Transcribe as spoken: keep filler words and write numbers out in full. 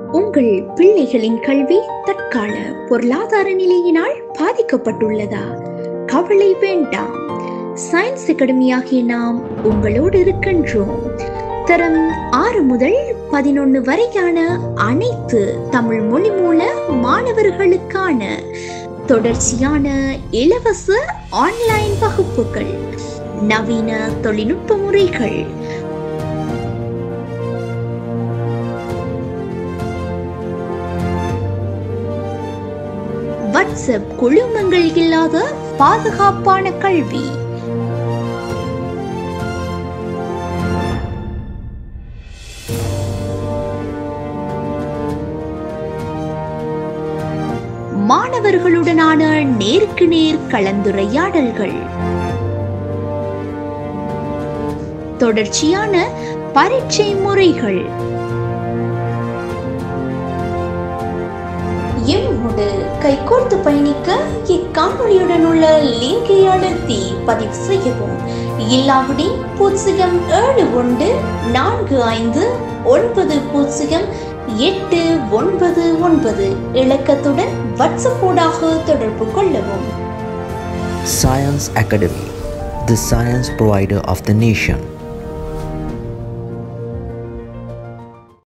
உங்கள் பிள்ளைகளின் கல்வி தற்கால பொருளாதார நிலையினால் பாதிக்கப்பட்டுள்ளதா? கவலை வேண்டாம். சயின்ஸ் அகாடமியாகிய நாம் உங்களோடு இருக்கின்றோம். தரம் ஆறு முதல் பதினொன்று வரையான அனைத்து தமிழ் மொழி மூல மாணவர்களுக்கான தொடர்ச்சியான இலவச ஆன்லைன் வகுப்புகள், நவீன தொழில்நுட்ப முறைகள், வாட்ஸ்அப் குழுமங்கள் இல்லாத பாதுகாப்பான கல்வி, மாணவர்களுடனான நேருக்கு நேர் கலந்துரையாடல்கள், தொடர்ச்சியான பரீட்சை முறைகள். எம்மோடு கைகோர்த்து பயணிக்க இக்காணொலியுடன் உள்ள லிங்கை அழுத்தி பதிவு செய்யவும். இல்லாவிடி பூஜ்ஜியம் ஏழு ஒன்று நான்கு ஐந்து ஒன்பது பூஜ்ஜியம் எட்டு ஒன்பது ஒன்பது இலக்கத்துடன் வாட்ஸ்அப் ஊடாக தொடர்பு கொள்ளவும். Science Academy, the science provider of the nation.